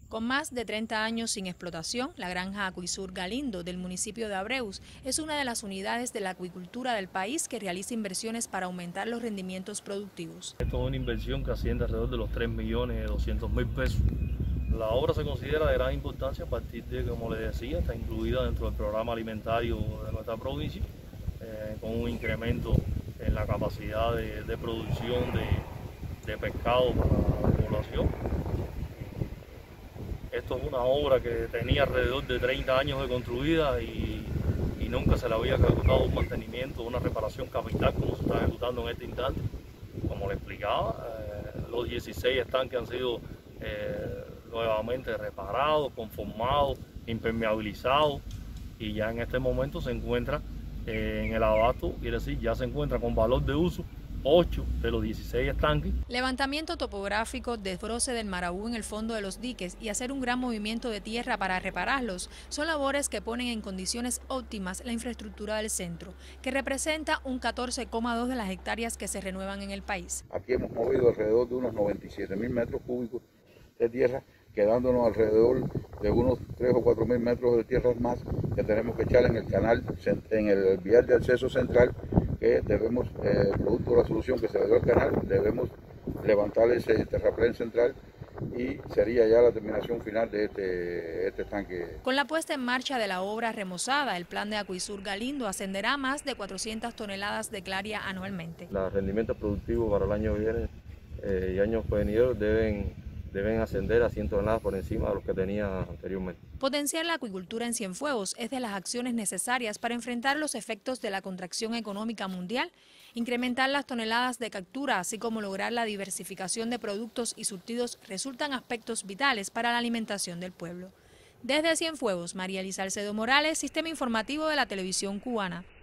Con más de 30 años sin explotación, la granja Acuisur Galindo del municipio de Abreus es una de las unidades de la acuicultura del país que realiza inversiones para aumentar los rendimientos productivos. Esto es una inversión que asciende alrededor de los 3.200.000 pesos. La obra se considera de gran importancia a partir de, como les decía, está incluida dentro del programa alimentario de nuestra provincia, con un incremento en la capacidad de producción de pescado para la población. Esto es una obra que tenía alrededor de 30 años de construida y nunca se le había ejecutado un mantenimiento, una reparación capital como se está ejecutando en este instante. Como le explicaba, los 16 estanques han sido nuevamente reparados, conformados, impermeabilizados y ya en este momento se encuentra en el abasto, quiere decir, ya se encuentra con valor de uso 8 de los 16 estanques. Levantamiento topográfico, desbroce del Maraú en el fondo de los diques y hacer un gran movimiento de tierra para repararlos son labores que ponen en condiciones óptimas la infraestructura del centro, que representa un 14,2 de las hectáreas que se renuevan en el país. Aquí hemos movido alrededor de unos 97.000 metros cúbicos de tierra, quedándonos alrededor de unos 3 o 4.000 metros de tierra más que tenemos que echar en el canal, en el vial de acceso central, que debemos, producto de la solución que se le dio al canal, debemos levantar ese terraplén central y sería ya la terminación final de este estanque. Con la puesta en marcha de la obra remozada, el plan de Acuisur Galindo ascenderá a más de 400 toneladas de claria anualmente. Los rendimientos productivos para el año que viene y años venideros deben ascender a 100 toneladas por encima de los que tenía anteriormente. Potenciar la acuicultura en Cienfuegos es de las acciones necesarias para enfrentar los efectos de la contracción económica mundial, incrementar las toneladas de captura, así como lograr la diversificación de productos y surtidos resultan aspectos vitales para la alimentación del pueblo. Desde Cienfuegos, María Elisa Salcedo Morales, Sistema Informativo de la Televisión Cubana.